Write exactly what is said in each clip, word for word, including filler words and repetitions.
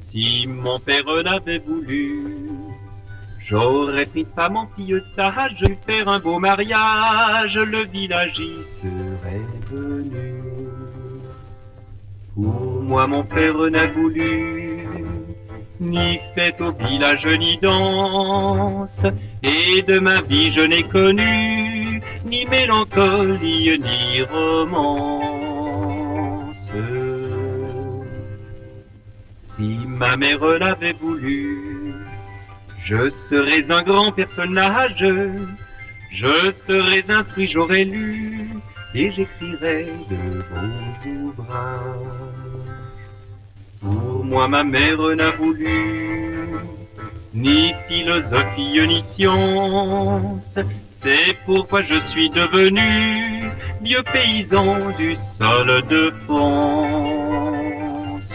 Si mon père l'avait voulu, j'aurais pris une femme en fille sage, faire un beau mariage, le village y serait venu. Pour moi mon père n'a voulu, ni fête au village ni danse, et de ma vie je n'ai connu, ni mélancolie ni romance. Si ma mère l'avait voulu, je serais un grand personnage, je serais instruit, j'aurais lu, et j'écrirais de beaux ouvrages. Pour moi ma mère n'a voulu, ni philosophie ni science, c'est pourquoi je suis devenu vieux paysan du sol de France.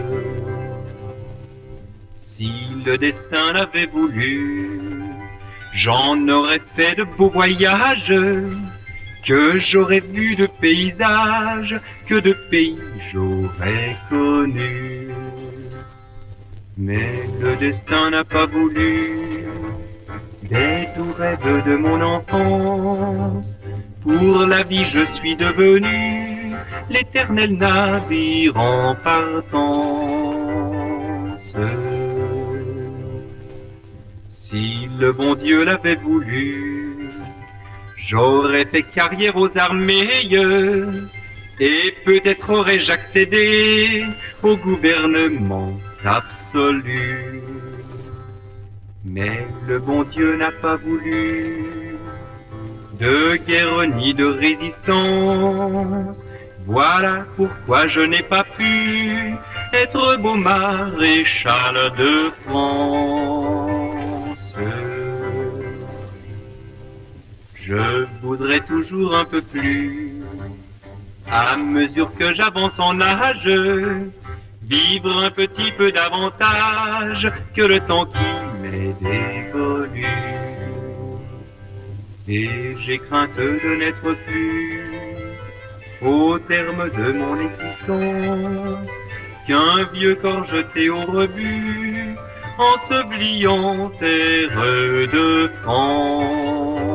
Si le destin l'avait voulu, j'en aurais fait de beaux voyages, que j'aurais vu de paysages, que de pays j'aurais connus. Mais le destin n'a pas voulu des doux rêves de mon enfance. Pour la vie je suis devenu l'éternel navire en partance. Si le bon Dieu l'avait voulu, j'aurais fait carrière aux armées, et peut-être aurais-je accédé au gouvernement absolu. Mais le bon Dieu n'a pas voulu de guerre ni de résistance. Voilà pourquoi je n'ai pas pu être beau maréchal de France. Je voudrais toujours un peu plus, à mesure que j'avance en âge, vivre un petit peu davantage que le temps qui m'est dévolu. Et j'ai crainte de n'être plus, au terme de mon existence, qu'un vieux corps jeté au rebut, enseveli en terre de France.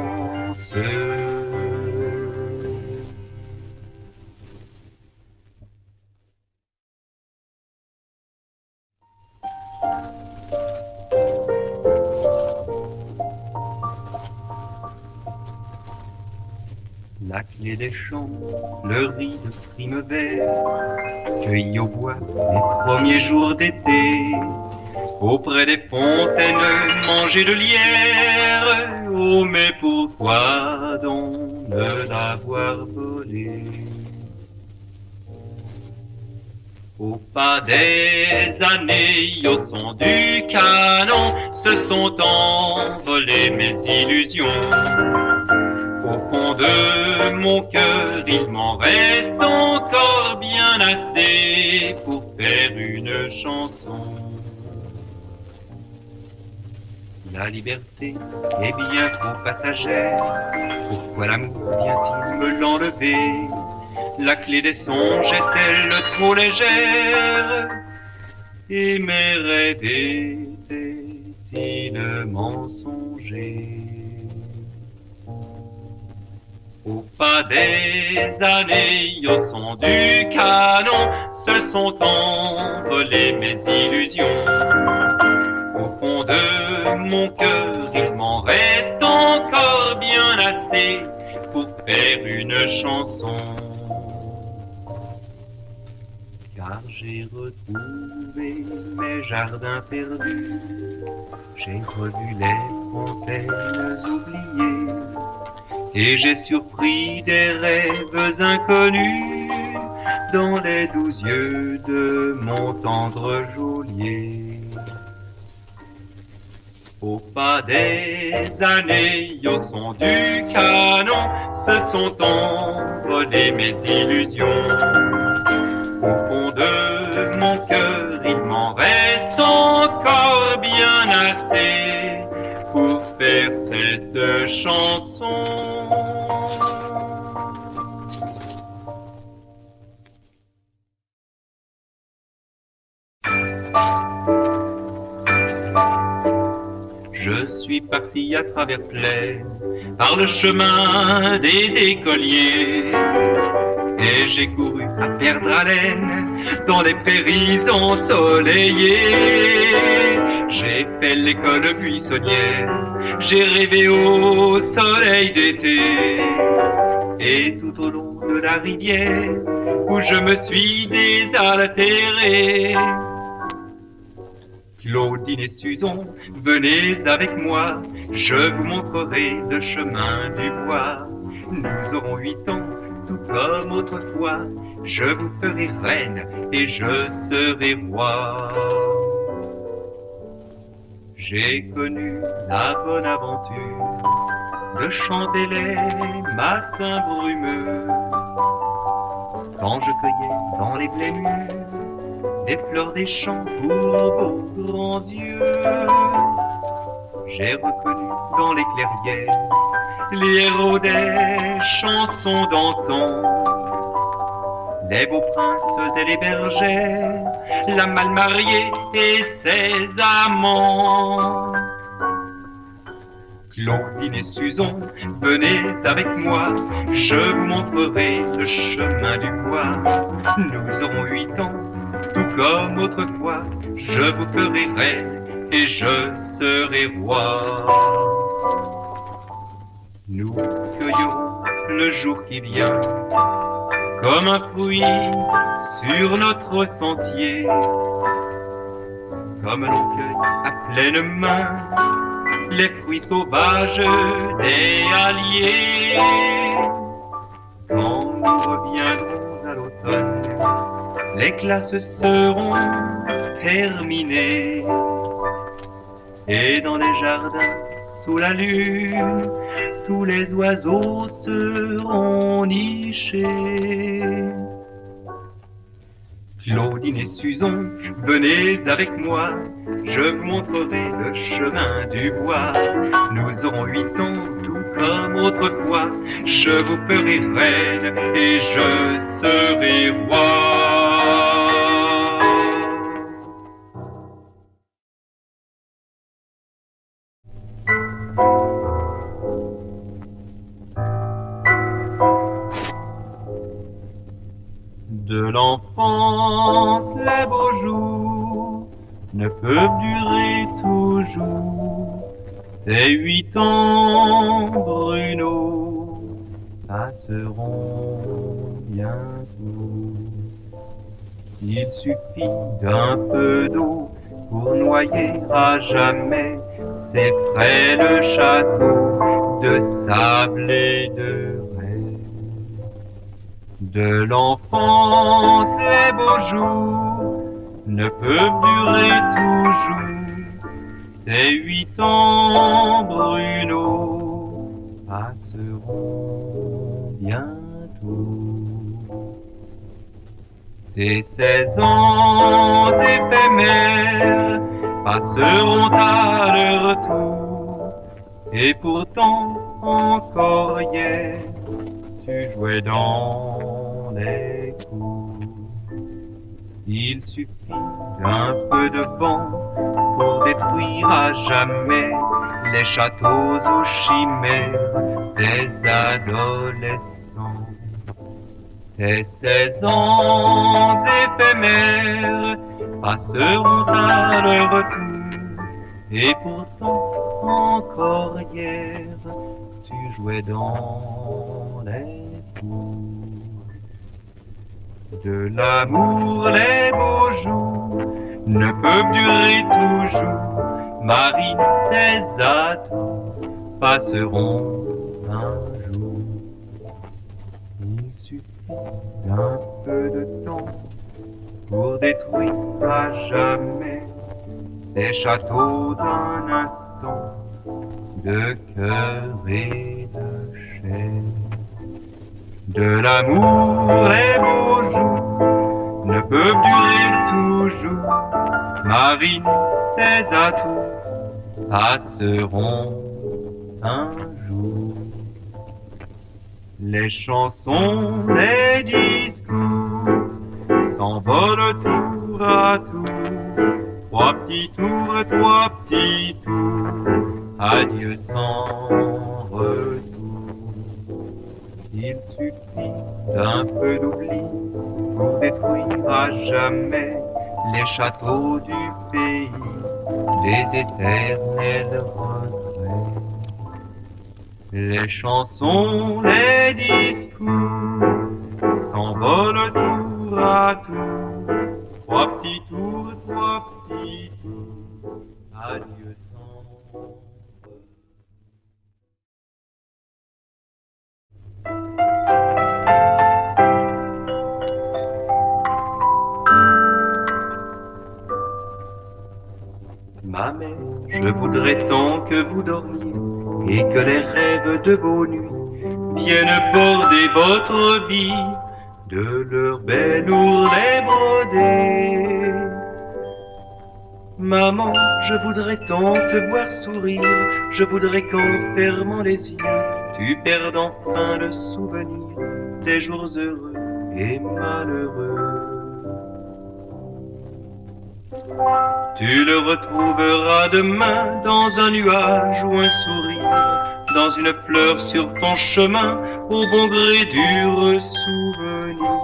La clé des champs, le riz de primevère, cueilli au bois les premiers jours d'été, auprès des fontaines, manger de lierre. Oh, mais pourquoi donc ne l'avoir volé? Au pas des années, au son du canon, se sont envolées mes illusions. Au fond de mon cœur, il m'en reste encore bien assez pour faire une chanson. La liberté est bien trop passagère, pourquoi l'amour vient-il me l'enlever? La clé des songes est-elle trop légère? Et mes rêves étaient-ils mensongers? Au pas des années, au son du canon, se sont envolées mes illusions. Au fond de mon cœur, il m'en reste encore bien assez pour faire une chanson. Car j'ai retrouvé mes jardins perdus, j'ai revu les fontaines oubliées, et j'ai surpris des rêves inconnus dans les doux yeux de mon tendre geôlier. Au pas des années, au son du canon, se sont envolées mes illusions. Au fond de mon cœur, il m'en reste encore bien assez pour faire cette chanson. parti à travers plaines, par le chemin des écoliers. Et j'ai couru à perdre haleine dans les prairies ensoleillées. J'ai fait l'école buissonnière, j'ai rêvé au soleil d'été. Et tout au long de la rivière où je me suis désaltéré, Claudine et Suzon, venez avec moi, je vous montrerai le chemin du bois. Nous aurons huit ans, tout comme autrefois, je vous ferai reine et je serai roi. J'ai connu la bonne aventure de chanter les matins brumeux, quand je cueillais dans les blés mûrs des fleurs des champs pour vos grands yeux. J'ai reconnu dans les clairières les héros des chansons d'antan, les beaux princes et les bergères, la mal mariée et ses amants. Claudine et Suzon, venez avec moi, je vous montrerai le chemin du bois. Nous aurons huit ans, tout comme autrefois, je vous ferai reine et je serai roi. Nous cueillerons le jour qui vient, comme un fruit sur notre sentier, comme l'on cueille à pleine main les fruits sauvages des halliers. Quand nous reviendrons à l'automne, les classes seront terminées, et dans les jardins sous la lune, tous les oiseaux seront nichés. Claudine et Suzon, venez avec moi, je vous montrerai le chemin du bois. Nous aurons huit ans, tout comme autrefois, je vous ferai reine et je serai roi. De l'enfance, les beaux jours ne peuvent durer toujours. Ces huit ans, Bruno, passeront bientôt. Il suffit d'un peu d'eau pour noyer à jamais ces frêles châteaux de sable et de De l'enfance, les beaux jours ne peuvent durer toujours. Ces huit ans, Bruno, passeront bientôt. Ces seize ans éphémères passeront à leur tour. Et pourtant, encore hier, tu jouais dans les cours. Il suffit d'un peu de vent pour détruire à jamais les châteaux aux chimères des adolescents. Tes seize ans éphémères passeront à leur retour, et pourtant encore hier tu jouais dans les cours. De l'amour les beaux jours ne peuvent durer toujours. Marine, tes atouts passeront un jour. Il suffit d'un peu de temps pour détruire à jamais ces châteaux d'un instant de cœur et de chair. De l'amour les beaux jours ne peuvent durer toujours. Marine, tes atouts passeront un jour. Les chansons, les discours s'envolent tour à tour. Trois petits tours, trois petits tours adieu sans retour. Il suffit d'un peu d'oubli pour détruire à jamais les châteaux du pays des éternels regrets. Les chansons, les discours s'envolent tour à tour, trois petits tours, trois petits tours, adieu sans retour. Ma mère, je voudrais tant que vous dormiez et que les rêves de vos nuits viennent border votre vie de leurs belles ourlets brodés. Maman, je voudrais tant te voir sourire, je voudrais qu'en fermant les yeux, tu perdes enfin le souvenir des jours heureux et malheureux. Tu le retrouveras demain dans un nuage ou un sourire, dans une fleur sur ton chemin, au bon gré du souvenir.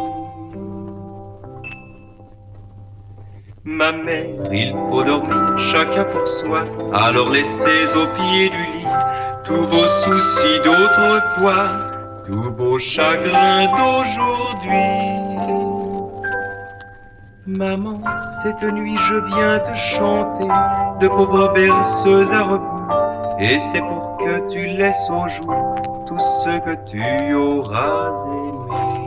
Ma mère, il faut dormir chacun pour soi, alors laissez au pied du lit tous vos soucis d'autrefois, tous vos chagrins d'aujourd'hui. Maman, cette nuit je viens te chanter de pauvres berceuses à rebours, et c'est pour que tu laisses au jour tout ce que tu auras aimé.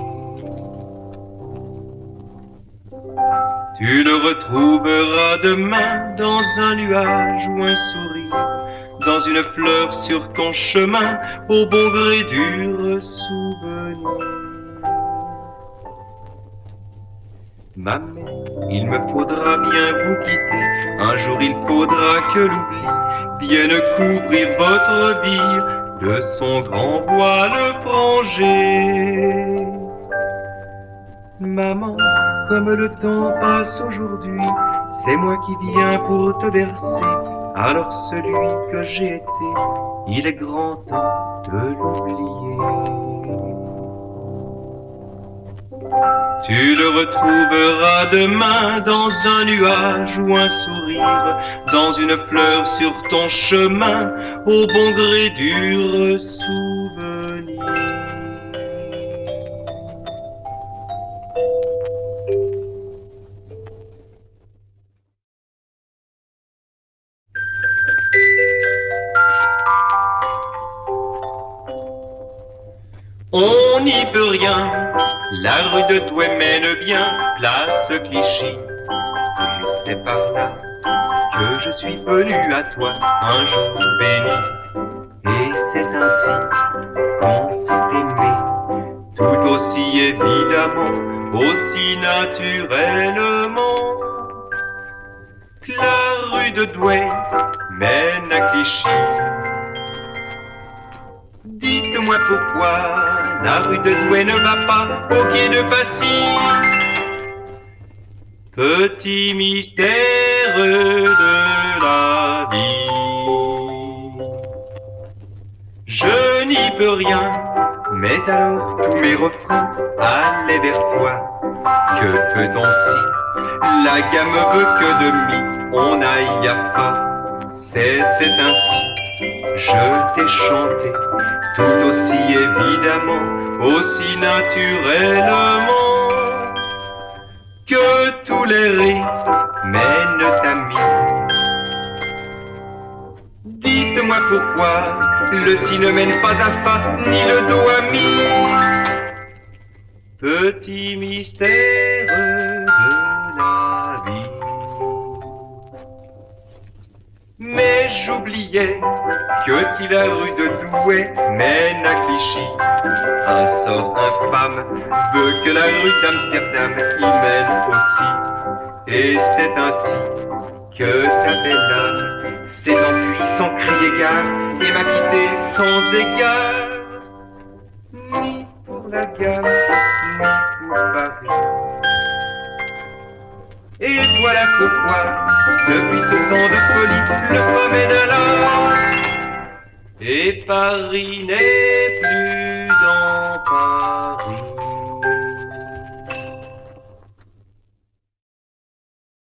Tu le retrouveras demain dans un nuage ou un sourire, dans une fleur sur ton chemin, au bon gré du souvenir. Ma mère, il me faudra bien vous quitter, un jour il faudra que l'oubli vienne couvrir votre vie de son grand voile frangé. Maman, comme le temps passe aujourd'hui, c'est moi qui viens pour te bercer, alors celui que j'ai été, il est grand temps de l'oublier. Tu le retrouveras demain dans un nuage ou un sourire, dans une fleur sur ton chemin, au bon gré du souvenir. On n'y peut rien, la rue de Douai mène bien, place Clichy. Et c'est par là que je suis venu à toi un jour béni. Et c'est ainsi qu'on s'est aimé, tout aussi évidemment, aussi naturellement. Que la rue de Douai mène à Clichy. Dites-moi pourquoi la rue de Douai ne va pas au quai de Passy. Petit mystère de la vie. Je n'y peux rien, mais alors tous mes refrains allaient vers toi. Que peut-on si la gamme veut que de mi on n'aille à pas? C'était ainsi, je t'ai chanté, tout aussi évidemment, aussi naturellement, que tous les rires mènent à mi. Dites-moi pourquoi le si ne mène pas à fa, ni le do à mi. Petit mystère de la vie. Mais j'oubliais que si la rue de Douai mène à Clichy, un sort infâme veut que la rue d'Amsterdam y mène aussi. Et c'est ainsi que ta belle âme s'est enfuie sans crier gare et m'a quitté sans égard, ni pour la gare, ni pour Paris. Et voilà pourquoi, depuis ce temps de folie, le promène alors et Paris n'est plus.